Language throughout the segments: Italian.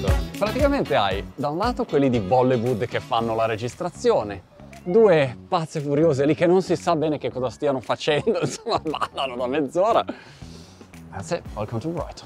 questo? Praticamente hai da un lato quelli di Bollywood che fanno la registrazione, due pazze furiose lì che non si sa bene che cosa stiano facendo, insomma ballano da mezz'ora. That's it, welcome to Brighton.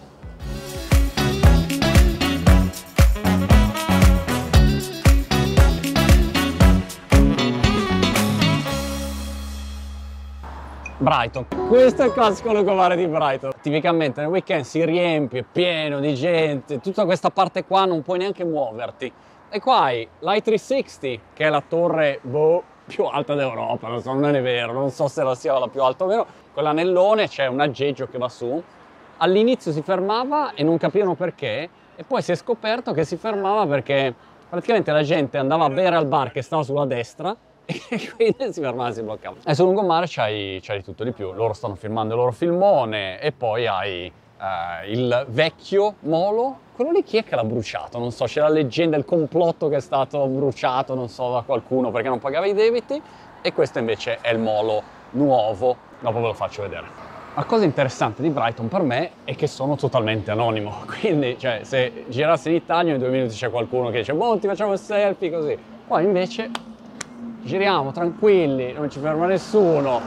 Brighton, questo è il classico lungomare di Brighton. Tipicamente nel weekend si riempie, pieno di gente, tutta questa parte qua non puoi neanche muoverti. E qua hai l'I360, che è la torre più alta d'Europa, non è vero, non so se la sia la più alta o meno. Quell'anellone c'è un aggeggio che va su. All'inizio si fermava e non capivano perché, e poi si è scoperto che si fermava perché praticamente la gente andava a bere al bar che stava sulla destra, e quindi si fermava e si bloccava. E sul lungomare c'hai di tutto di più. Loro stanno filmando il loro filmone e poi hai il vecchio molo. Quello lì chi è che l'ha bruciato? Non so, c'è la leggenda, il complotto che è stato bruciato, non so, da qualcuno perché non pagava i debiti. E questo invece è il molo nuovo. Dopo ve lo faccio vedere. La cosa interessante di Brighton per me è che sono totalmente anonimo. Quindi, cioè, se girassi in Italia in 2 minuti c'è qualcuno che dice boh, ti facciamo il selfie, così. Qua invece giriamo tranquilli, non ci ferma nessuno.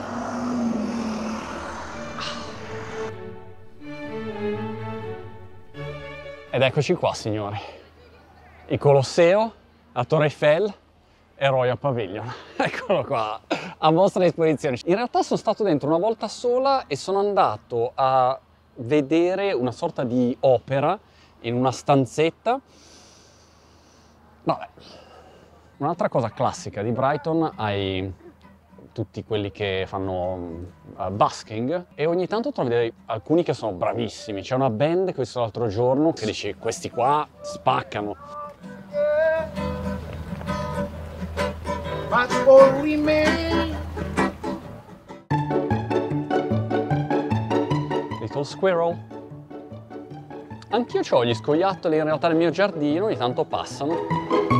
Ed eccoci qua, signori. Il Colosseo, la Torre Eiffel e Royal Pavilion. Eccolo qua, a vostra disposizione. In realtà sono stato dentro una volta sola e sono andato a vedere una sorta di opera in una stanzetta. Vabbè. Un'altra cosa classica di Brighton, hai tutti quelli che fanno busking e ogni tanto trovi alcuni che sono bravissimi. C'è una band che ho visto l'altro giorno che dici questi qua spaccano. Little Squirrel. Anch'io ho gli scoiattoli in realtà nel mio giardino, ogni tanto passano.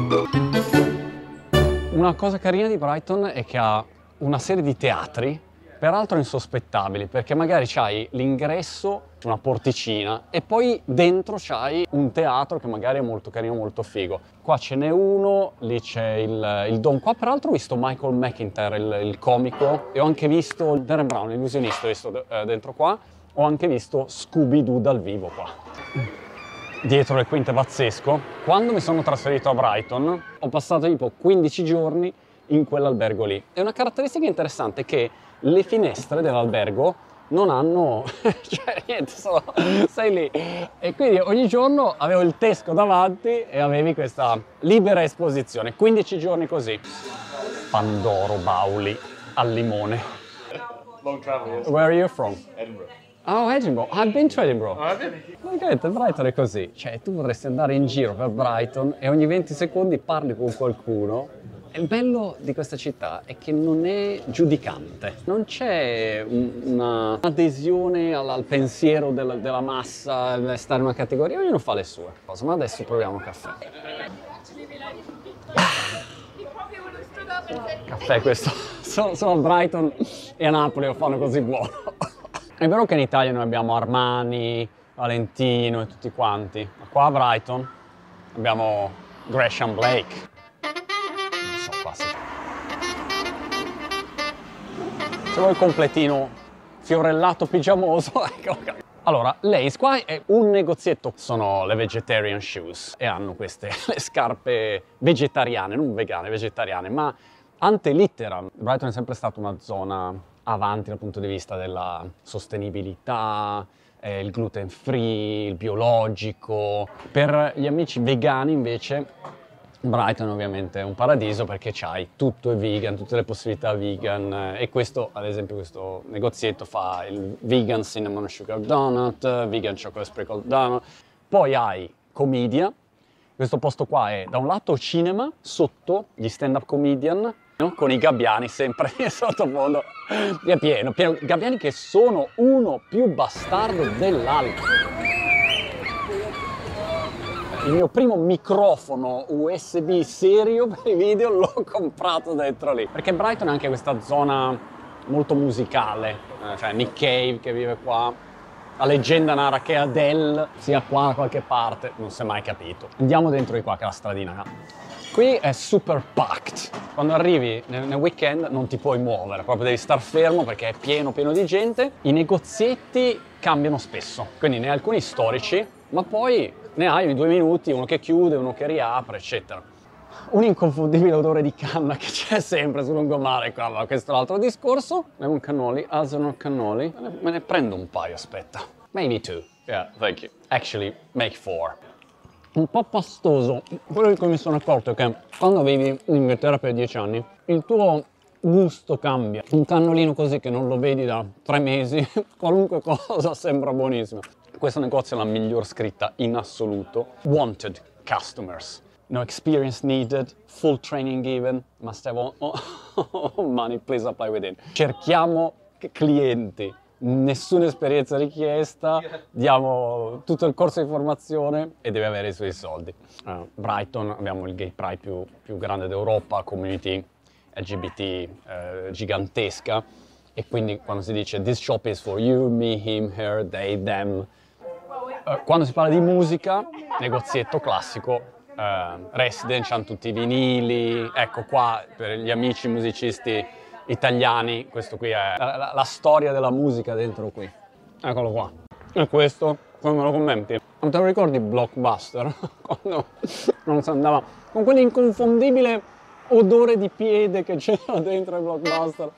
Una cosa carina di Brighton è che ha una serie di teatri, peraltro insospettabili, perché magari c'hai l'ingresso, una porticina, e poi dentro c'hai un teatro che magari è molto carino, molto figo. Qua ce n'è uno, lì c'è il Dom. Qua peraltro ho visto Michael McIntyre, il comico, e ho anche visto Darren Brown, l'illusionista, ho visto dentro qua. Ho anche visto Scooby-Doo dal vivo qua. Dietro le quinte pazzesco. Quando mi sono trasferito a Brighton ho passato tipo 15 giorni in quell'albergo lì. E una caratteristica interessante è che le finestre dell'albergo non hanno, cioè niente, sei lì. E quindi ogni giorno avevo il tesco davanti e avevi questa libera esposizione. 15 giorni così. Pandoro Bauli al limone. Long travel, yes. Where are you from? Edinburgh. Oh, Edinburgh. I've been to Edinburgh. Oh, have you? Praticamente Brighton è così. Cioè, tu potresti andare in giro per Brighton e ogni 20 secondi parli con qualcuno. E il bello di questa città è che non è giudicante. Non c'è un'adesione al pensiero della massa, stare in una categoria. Ognuno fa le sue cose. Ma adesso proviamo caffè. Caffè questo. Sono a Brighton e a Napoli lo fanno così buono. È vero che in Italia noi abbiamo Armani, Valentino e tutti quanti, ma qua a Brighton abbiamo Gresham Blake. Non so qua se vuoi il completino fiorellato pigiamoso, ecco. Allora, Lace qua è un negozietto, sono le vegetarian shoes e hanno queste le scarpe vegetariane, non vegane, vegetariane, ma ante litteram. Brighton è sempre stata una zona avanti dal punto di vista della sostenibilità, il gluten free, il biologico. Per gli amici vegani invece Brighton ovviamente è un paradiso perché c'hai tutto è vegan, tutte le possibilità vegan e questo, ad esempio, questo negozietto fa il vegan cinnamon sugar donut, vegan chocolate sprinkled donut. Poi hai Comedia, questo posto qua è da un lato cinema, sotto gli stand-up comedian, con i gabbiani sempre in sottofondo, è pieno, gabbiani che sono uno più bastardo dell'altro. Il mio primo microfono USB serio per i video l'ho comprato dentro lì, perché Brighton è anche questa zona molto musicale, cioè Nick Cave che vive qua, La leggenda narra che Adele sia qua da qualche parte, non si è mai capito. Andiamo dentro di qua che la stradina. Qui è super packed. Quando arrivi nel weekend non ti puoi muovere, proprio devi star fermo perché è pieno di gente. I negozietti cambiano spesso, quindi ne hai alcuni storici, ma poi ne hai ogni 2 minuti, uno che chiude, uno che riapre, eccetera. Un inconfondibile odore di canna che c'è sempre sul lungomare qua, ma questo è l'altro discorso. Abbiamo un cannoli, alzano cannoli. Me ne prendo un paio, aspetta. Maybe 2. Yeah, thank you. Actually, make 4. Un po' pastoso. Quello di cui mi sono accorto è che quando vivi in Inghilterra per 10 anni, il tuo gusto cambia. Un cannolino così che non lo vedi da 3 mesi, qualunque cosa sembra buonissimo. Questo negozio è la miglior scritta in assoluto. Wanted customers. No experience needed, full training given, must have money, please apply within. Cerchiamo clienti, nessuna esperienza richiesta, diamo tutto il corso di formazione e deve avere i suoi soldi. Brighton, abbiamo il gay pride più grande d'Europa, community LGBT gigantesca, e quindi quando si dice this shop is for you, me, him, her, they, them, quando si parla di musica, negozietto classico, Resident, hanno tutti i vinili, ecco qua per gli amici musicisti italiani, questo qui è la storia della musica dentro qui, eccolo qua. E questo, come me lo commenti? Non te lo ricordi Blockbuster? Quando non si andava con quell'inconfondibile odore di piede che c'era dentro il Blockbuster.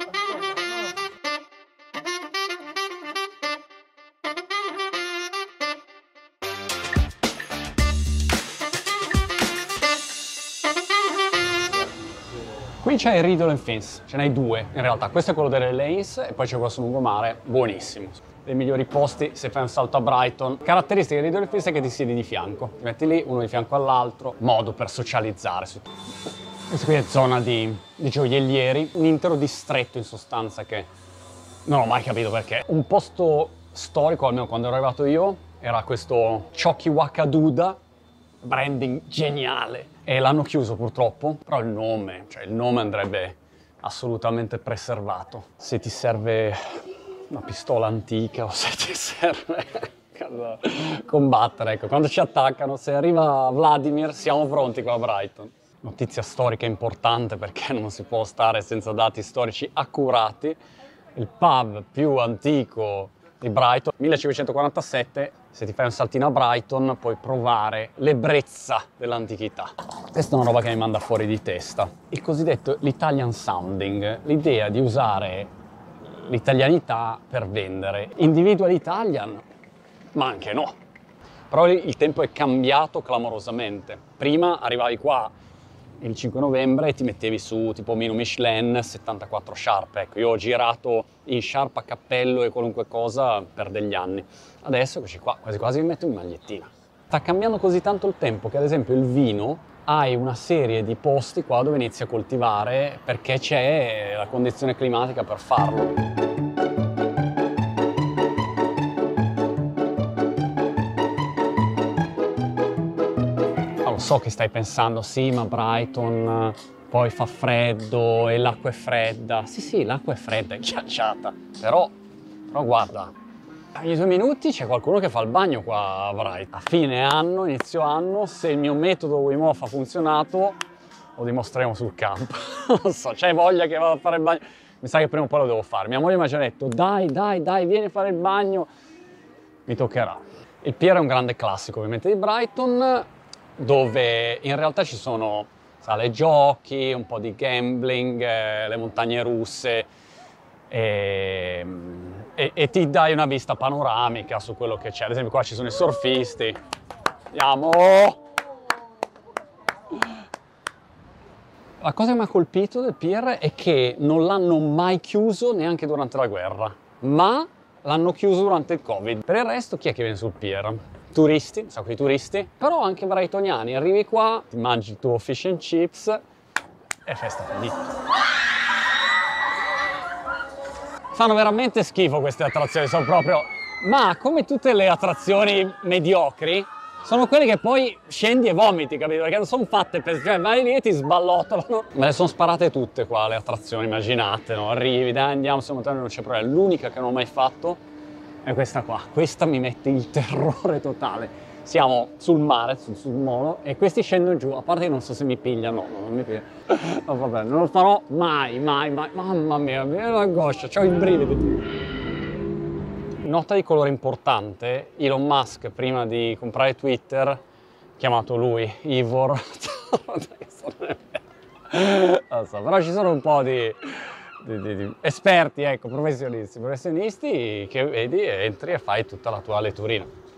Qui c'è il Riddle and Fins, ce n'hai 2 in realtà, questo è quello delle Lanes e poi c'è quello sul lungomare, buonissimo. Dei migliori posti se fai un salto a Brighton. Caratteristiche del Riddle and Fins è che ti siedi di fianco, ti metti lì, uno di fianco all'altro, modo per socializzare. Questa qui è zona di gioiellieri, un intero distretto in sostanza che non ho mai capito perché. Un posto storico, almeno quando ero arrivato io, era questo Chokiwakaduda, branding geniale. E l'hanno chiuso purtroppo, però il nome andrebbe assolutamente preservato. Se ti serve una pistola antica o se ti serve combattere, ecco, quando ci attaccano, se arriva Vladimir siamo pronti qua a Brighton. Notizia storica importante perché non si può stare senza dati storici accurati. Il pub più antico di Brighton, 1547, se ti fai un saltino a Brighton puoi provare l'ebbrezza dell'antichità. Questa è una roba che mi manda fuori di testa. Il cosiddetto l'Italian sounding, l'idea di usare l'italianità per vendere. Individual Italian, ma anche no. Però il tempo è cambiato clamorosamente. Prima arrivavi qua il 5 novembre e ti mettevi su tipo menu Michelin 74 sciarpe. Ecco, io ho girato in sciarpa, cappello e qualunque cosa per degli anni. Adesso eccoci qua, quasi quasi mi metto in magliettina. Sta cambiando così tanto il tempo che ad esempio il vino hai una serie di posti qua dove inizi a coltivare perché c'è la condizione climatica per farlo. So che stai pensando, sì, ma Brighton poi fa freddo e l'acqua è fredda. Sì, l'acqua è fredda, è ghiacciata. Però guarda, ogni 2 minuti c'è qualcuno che fa il bagno qua a Brighton. A fine anno, inizio anno, se il mio metodo Wim Hof ha funzionato, lo dimostreremo sul campo. Non so, c'hai voglia che vado a fare il bagno? Mi sa che prima o poi lo devo fare. Mia moglie mi ha già detto, dai, vieni a fare il bagno. Mi toccherà. Il Pier è un grande classico, ovviamente, di Brighton, dove in realtà ci sono sale giochi, un po' di gambling, le montagne russe e ti dai una vista panoramica su quello che c'è. Ad esempio qua ci sono i surfisti. Andiamo! La cosa che mi ha colpito del Pier è che non l'hanno mai chiuso neanche durante la guerra, ma l'hanno chiuso durante il Covid. Per il resto chi è che viene sul Pier? Turisti, un sacco di turisti, però anche brightoniani. Arrivi qua, ti mangi il tuo fish and chips e festa finita. Fanno veramente schifo queste attrazioni, sono proprio... Ma come tutte le attrazioni mediocri, sono quelle che poi scendi e vomiti, capito? Perché non sono fatte per... Cioè, vai lì e ti sballottolano. Me le sono sparate tutte qua, le attrazioni, immaginate, no? Arrivi, dai, andiamo, siamo montati, non c'è problema. L'unica che non ho mai fatto è questa qua. Questa mi mette il terrore totale. Siamo sul mare, sul molo, e questi scendono giù, a parte che non so se mi pigliano, no, non mi pigliano. No, vabbè, non lo farò mai, mai, mai. Mamma mia, mi viene l'angoscia, c'ho i brividi. Nota di colore importante, Elon Musk prima di comprare Twitter, chiamato lui, Ivor, non so, però ci sono un po' di esperti, ecco, professionisti che vedi, entri e fai tutta la tua letturina.